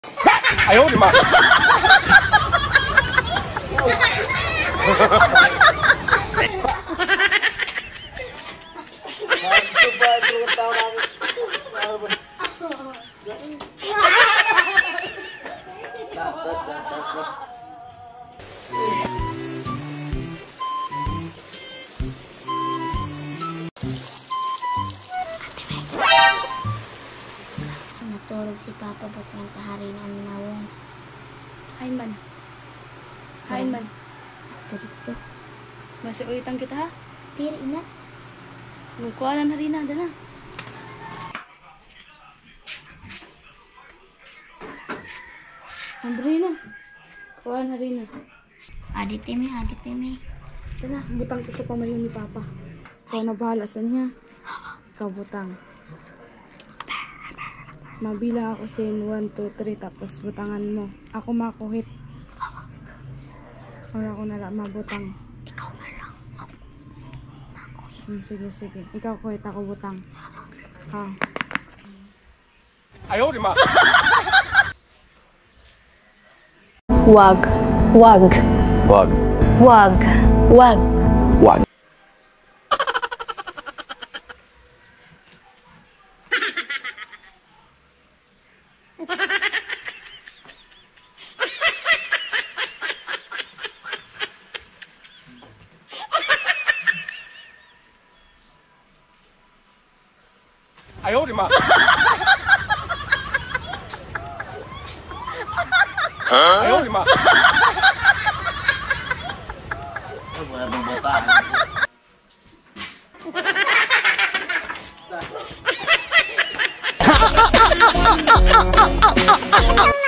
哎呦我的妈 Natulog si Papa ba't mantahari na nawong. Hain man. Hain man. Dito. Masih ulitan kita ha? Tiri na. Magkuhanan na rin na. Dala. Ambri na. Kuha na rin na. Aditime. Dala, butang ka sa pamayon ni Papa. Ikaw na bahala sa niya. Ikaw butang. Mabilang ako sa 1, 2, 3 tapos butangan mo. Ako makuhit. Wala ko na lang mabutang. Ikaw na lang. Ako. Sige. Ikaw kuhit, ako butang. Ha. 哎呦我的妈 Wag. Wag哎呦我的妈 哎呦我的妈 Ha ha ha ha ha ha!